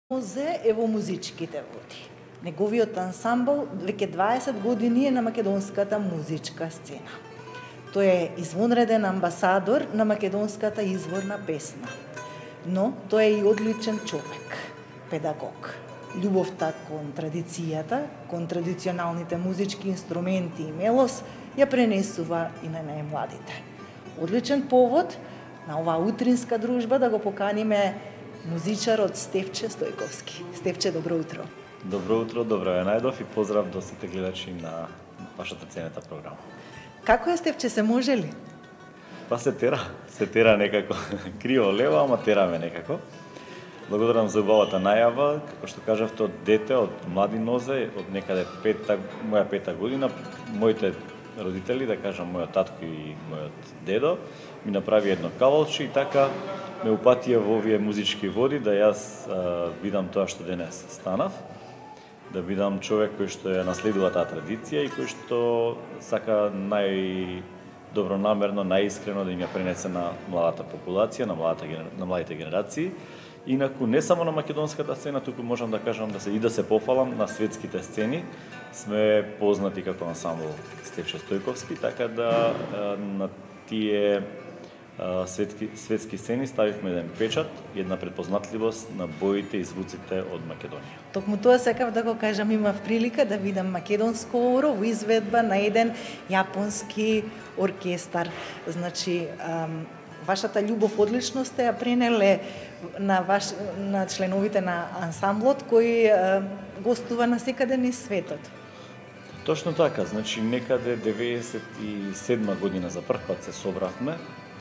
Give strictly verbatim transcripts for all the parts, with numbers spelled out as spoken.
Мозе е во музичките води. Неговиот ансамбл веќе дваесет години е на македонската музичка сцена. Тој е извонреден амбасадор на македонската изворна песна. Но тој е и одличен човек, педагог. Љубовта кон традицијата, кон традиционалните музички инструменти и мелос ја пренесува и на најмладите. Одличен повод на оваа утринска дружба да го поканиме музичарот Стефче Стојковски. Стефче, добро утро. Добро утро, добро ја најдов и поздрав до сите гледачи на вашата ценета програма. Како е, Стефче, се може ли? Па се тера, се тера некако. Криво лево, ама тераме некако. Благодарам за убавата најава, како што кажавте, од дете, од млади нозе, од некаде пета, моја пета година, моите родители, да кажам, мојот татко и мојот дедо, ми направи едно кавалче и така ме упатија во овие музички води да јас а, видам тоа што денес станав, да видам човек кој што ја наследува таа традиција и кој што сака најдобронамерно, најискрено да им ја пренесе на младата популација, на младата на младите генерации. Инаку не само на македонската сцена, туку можам да кажам да се и да се пофалам на светските сцени. Сме познати како ансамбл Стефче Стојковски, така да на тие светски, светски сцени ставивме еден печат, една препознатливост на боите и звуците од Македонија. Токму тоа сакав да го кажам, имав прилика да видам македонско оро во изведба на еден јапонски оркестар. Значи, ам, вашата љубов одлично сте ја пренеле на ваш на членовите на ансамблот кој а, гостува насекаде низ светот. Точно така, значи некаде деветдесет и седма година за прв пат се собравме.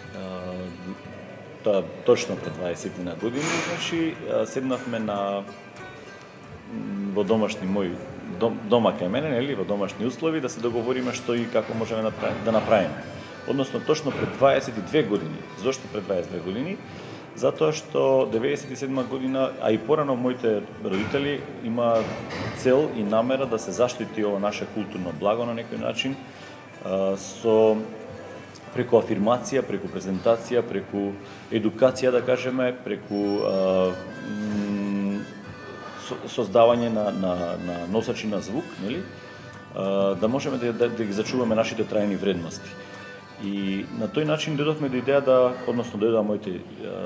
Тоа точно пред дваесет години, значи седнавме на во домашни мој дом, дома кај мене, нели, во домашни услови да се договориме што и како можеме да направиме, да направиме. Односно точно пред дваесет и две години. Зошто пред дваесет и две години? Затоа што деветдесет и седма година, а и порано моите родители има цел и намера да се заштити ова наше културно благо на некој начин со преку афирмација, преку презентација, преку едукација, да кажеме, преку а, создавање на, на, на носачи на звук, нели? А, да можеме да, да, да ги зачуваме нашите трајни вредности. И на тој начин дојдовме до идеја да, односно дојдоа моите,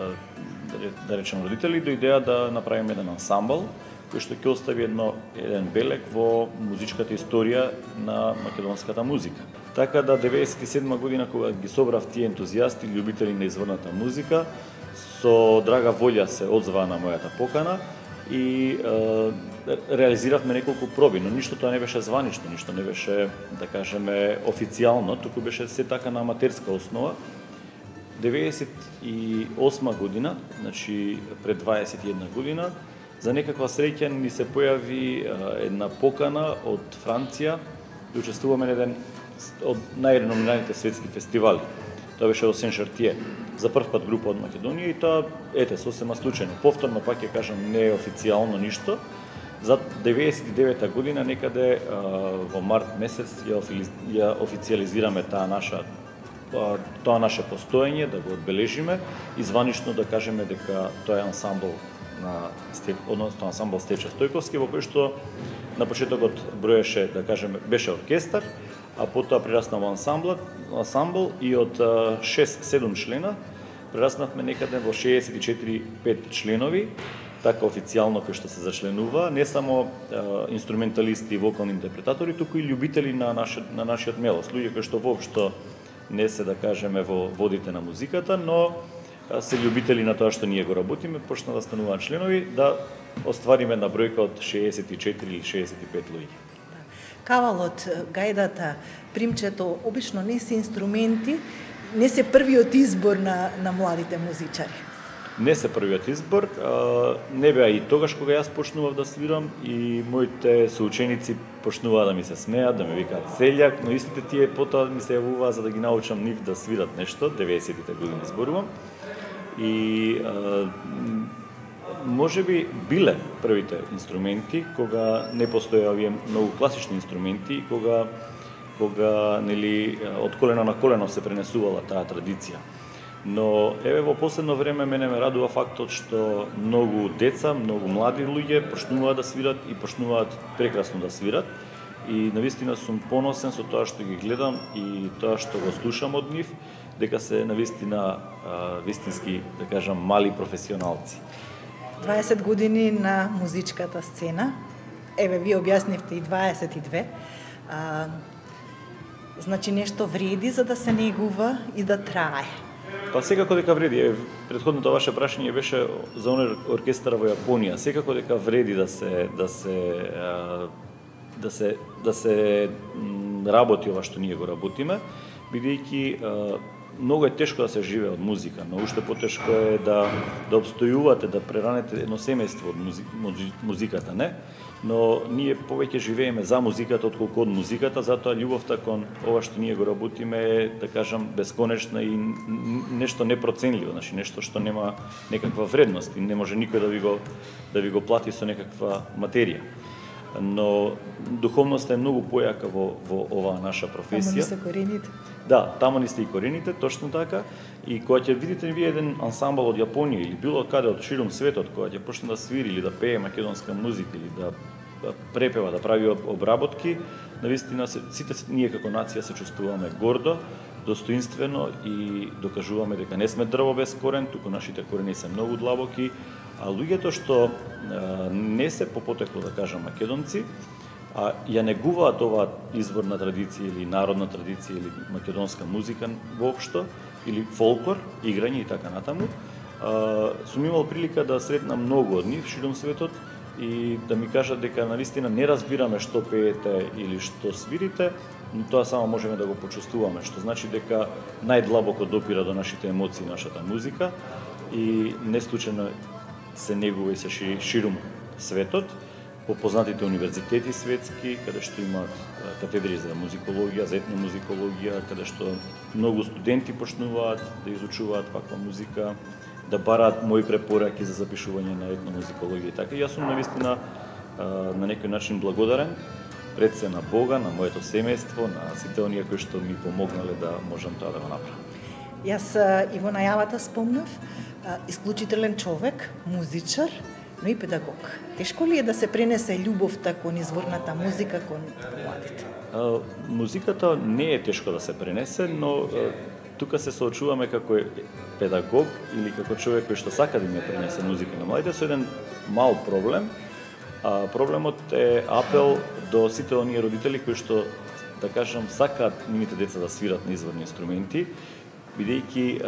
да речем, родители, до идеја да направиме еден ансамбл, кој што ќе остави едно, еден белег во музичката историја на македонската музика. Така да деветдесет и седма година, кога ги собрав тие ентузијасти, љубители на изворната музика, со драга волја се одзваа на мојата покана и е, реализиравме неколку проби, но ништо тоа не беше званично, ништо не беше, да кажеме, официјално, туку беше се така на аматерска основа. деветдесет и осма година, значи пред дваесет и една година, за некаква среќа ни се појави една покана од Франција да учествуваме на еден од најреномираните светски фестивали. Тоа беше во Сен-Шартие. За прв пат група од Македонија и тоа, ете, сосема случајно. Повторно, пак ќе кажам, не е официјално ништо. За деветдесет и девета година, некаде во март месец, ја, ја официјализираме таа наша тоа наше постоење, да го одбележиме и званично да кажеме дека тоа е ансамбл на односно ансамбл Стефче Стојковски, во кој што на почетокот броеше, да кажеме, беше оркестар, а потоа прерасна во ансамбл, ансамбл и од шест-седум члена прераснавме некаде во шеесет и четири пет членови, така официјално кој што се зачленува, не само е, инструменталисти и вокални интерпретатори, туку и љубители на нашиот на нашиот мелос, луѓе кои што воопшто не се, да кажеме, во водите на музиката, но се љубители на тоа што ние го работиме, почна да стануваат членови, да оствариме на бројка од шеесет и четири или шеесет и пет луѓе. Кавалот, гајдата, примчето, обично не се инструменти, не се првиот избор на, на младите музичари. Не се првиот избор, не беа и тогаш кога јас почнував да свирам и моите соученици почнуваа да ми се смеат, да ме викаат селјак, но истите тие потоа ми се јавуваа за да ги научам нив да свират нешто, деветдесетите години зборувам. И може би биле првите инструменти кога не постоеа овие многу класични инструменти, кога кога нели од колено на колено се пренесувала таа традиција. Но еве во последно време мене ме радува фактот што многу деца, многу млади луѓе почнуваат да свират и почнуваат прекрасно да свират. И навистина сум поносен со тоа што ги гледам и тоа што го слушам од нив, дека се навистина вистински, да кажам, мали професионалци. дваесет години на музичката сцена. Еве, вие објаснивте и дваесет и две. А, значи нешто вреди за да се негува и да трае. Па секако дека вреди. Претходното ваше прашање беше за оној оркестар во Јапонија. Секако дека вреди да се да се да се да се работи ова што ние го работиме, бидејќи многу е тешко да се живее од музика, но уште потешко е да да обстојувате, да преранете едно семејство од музи, музи, музиката, не? Но ние повеќе живееме за музиката отколку од музиката, затоа љубовта кон ова што ние го работиме е, да кажам, бесконечна и нешто непроценливо, значи нешто што нема некаква вредност и не може никој да ви го да ви го плати со некаква материја. Но духовноста е многу појака во, во оваа наша професија. Таму ни се корените. Да, таму ни сте и корените, точно така. И кога ќе видите вие еден ансамбл од Јапонија или било каде од ширум светот, кога ќе почне да свири или да пее македонска музика или да препева, да прави обработки, навистина сите ние како нација се чувствуваме гордо, достоинствено и докажуваме дека не сме дрво без корен, туку нашите корени се многу длабоки, а луѓето што а, не се по потекло, да кажам, македонци, а ја негуваат оваа изворна традиција или народна традиција или македонска музика воопшто, или фолклор, играње и така натаму, а, сум имал прилика да сретнам многу од нив широм светот и да ми кажат дека навистина не разбираме што пеете или што свирите, но тоа само можеме да го почувствуваме, што значи дека најдлабоко допира до нашите емоции нашата музика и не случајно се негува и се шири ширум светот, по познатите универзитети светски, каде што имаат катедри за музикологија, за етномузикологија, каде што многу студенти почнуваат да изучуваат ваква музика, да бараат мои препораки за запишување на етномузикологија и така. И јас сум навистина на некој начин благодарен пред се на Бога, на моето семејство, на сите оние кои што ми помогнале да можам тоа да го направам. Јас и во најавата спомнав, исклучителен човек, музичар, но и педагог. Тешко ли е да се пренесе љубовта кон изворната музика кон младите? А, музиката не е тешко да се пренесе, но а, тука се соочуваме како педагог или како човек кој што сака да ми пренесе музика на младите со еден мал проблем. А, проблемот е апел до сите оние родители кои што, да кажам, сакаат нивните деца да свират на изворни инструменти, бидејќи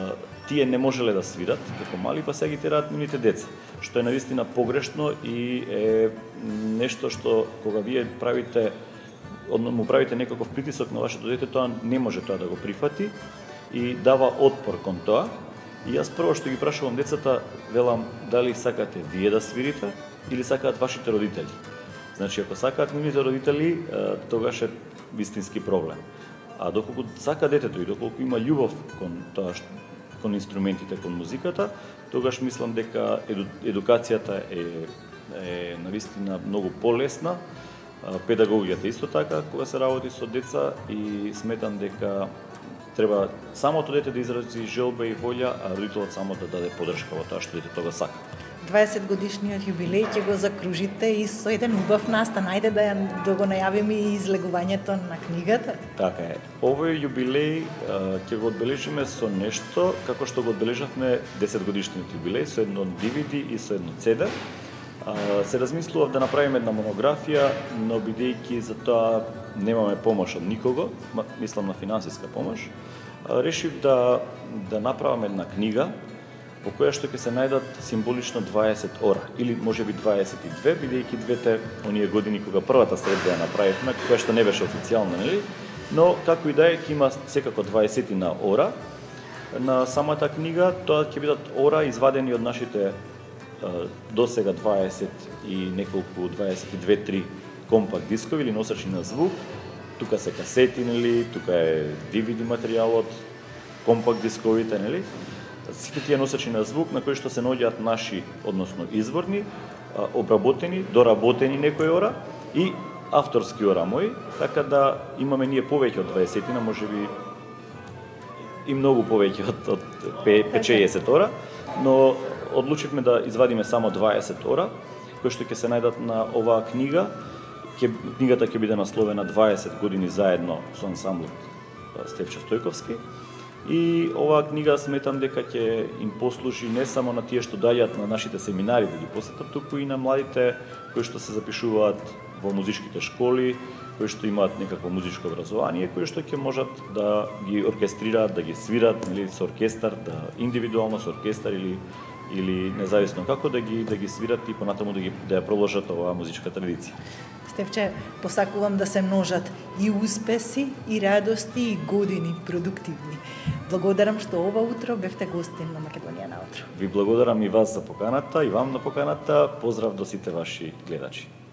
тие не можеле да свират како мали, па сега ги тераат нивните деца, што е навистина погрешно и е нешто што кога вие правите му правите некаков притисок на вашето дете, тоа не може тоа да го прифати и дава отпор кон тоа. И јас прво што ги прашувам децата, велам дали сакате вие да свирите или сакаат вашите родители. Значи, ако сакаат нивните родители, тогаш е вистински проблем. А доколку сака детето и доколку има љубов кон тоа што кон инструментите, кон музиката, тогаш мислам дека еду, едукацијата е, е навистина многу полесна, педагогијата исто така, кога се работи со деца и сметам дека треба самото дете да изрази желба и волја, а родителот само да даде подршка во тоа што детето го сака. дваесет годишниот јубилеј ќе го закружите и со еден убав настан. Ајде да, ја, да го најавиме и излегувањето на книгата. Така е. Овој јубилеј ќе го одбележиме со нешто како што го одбележавме десет годишниот јубилеј со едно ди ви ди и со едно це де. Се размислував да направиме една монографија, но бидејќи за тоа немаме помош од никого, мислам на финансиска помош, решив да да направам една книга во која што ќе се најдат символично дваесет ора, или можеби дваесет и две, бидејќи двете оние години кога првата средба ја направивме, која што не беше официјална, нели? Но како и да е, ќе има секако дваесет на ора на самата книга, тоа ќе бидат ора извадени од нашите до сега дваесет и неколку дваесет и две три компакт дискови или носачи на звук. Тука се касети, нели? Тука е ди ви ди материјалот, компакт дисковите, нели? Сите тие носачи на звук на кои што се наоѓаат наши, односно изворни, обработени, доработени некои ора и авторски ора мои, така да имаме ние повеќе од дваесет, можеби и многу повеќе од, од петдесет ора, но одлучивме да извадиме само дваесет ора, кои што ќе се најдат на оваа книга. Ке, книгата ќе биде насловена дваесет години заедно со ансамблот Стефче Стојковски. И оваа книга сметам дека ќе им послужи не само на тие што доаѓаат на нашите семинари да ги посетат, туку и на младите кои што се запишуваат во музичките школи, кои што имаат некакво музичко образование, кои што ќе можат да ги оркестрираат, да ги свират, нели, со оркестар, да индивидуално со оркестар или или независно како да ги да ги свират и понатаму да ги да ја продолжат оваа музичка традиција. Стефче, посакувам да се множат и успеси, и радости, и години продуктивни. Благодарам што ова утро бевте гостин на Македонија на утро. Ви благодарам и вас за поканата, и вам на поканата. Поздрав до сите ваши гледачи.